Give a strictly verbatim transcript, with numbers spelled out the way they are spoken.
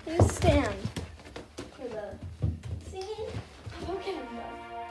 Please stand for the scene of a camera.